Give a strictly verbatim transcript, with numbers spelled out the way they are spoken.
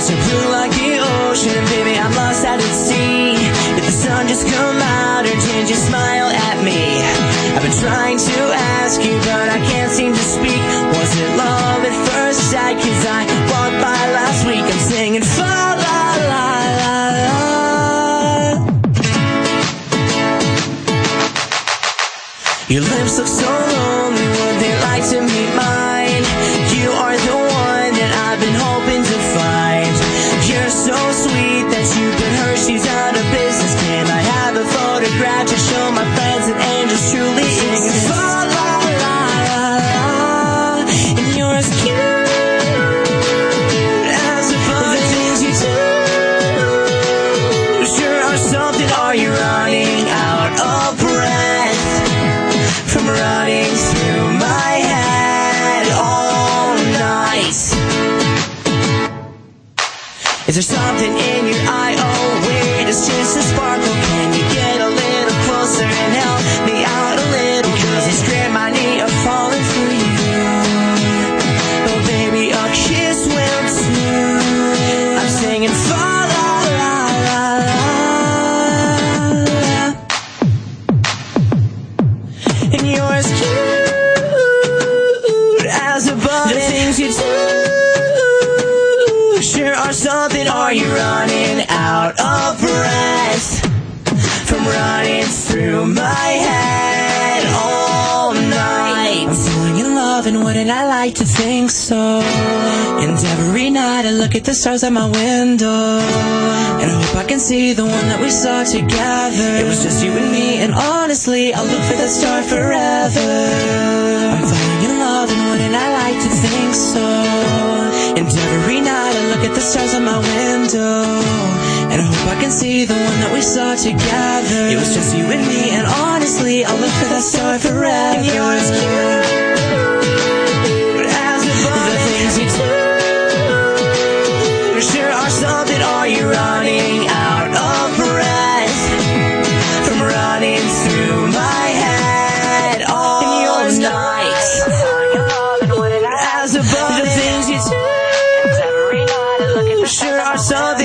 eyes are blue like the ocean, baby, I'm lost out at sea. If the sun just come out, or did you smile at me? I've been trying to ask you, but I can't seem to speak. Was it love at first sight? Cause I walked by last week. I'm singing fa la la la la. Your lips look so lonely, would they like to meet mine? You are the one that I've been hoping to find. You're so sweet that you put Hersheys out of business. Can I have a photograph to show my friends that angels truly exist? Fa la la la la, and you're as cute as a bug. The things you do sure are something. Are you running out of breath from running through my head all night? Is there something in your eye? Oh wait, it's just a sparkle. Can you get a little closer and help me out a little? Cause it's scared my knee of falling for you. Oh baby, a kiss will too. I'm singing fa la la la la, and you're as cute as a bug. The things you do sure are something. Are you running out of breath from running through my head all night? I'm falling in love, and wouldn't I like to think so? And every night I look at the stars at my window, and I hope I can see the one that we saw together. It was just you and me, and honestly I'll look for that star forever. I'm falling in love, and wouldn't I like to think so? And every night I look at the stars on my window, and I hope I can see the one that we saw together. It was just you and me, and honestly I'll look for that star forever. And you're as cute as a bug. The things you do sure are something. Are you running out of breath from running through my head all night? As a bug. The things you do sure are something.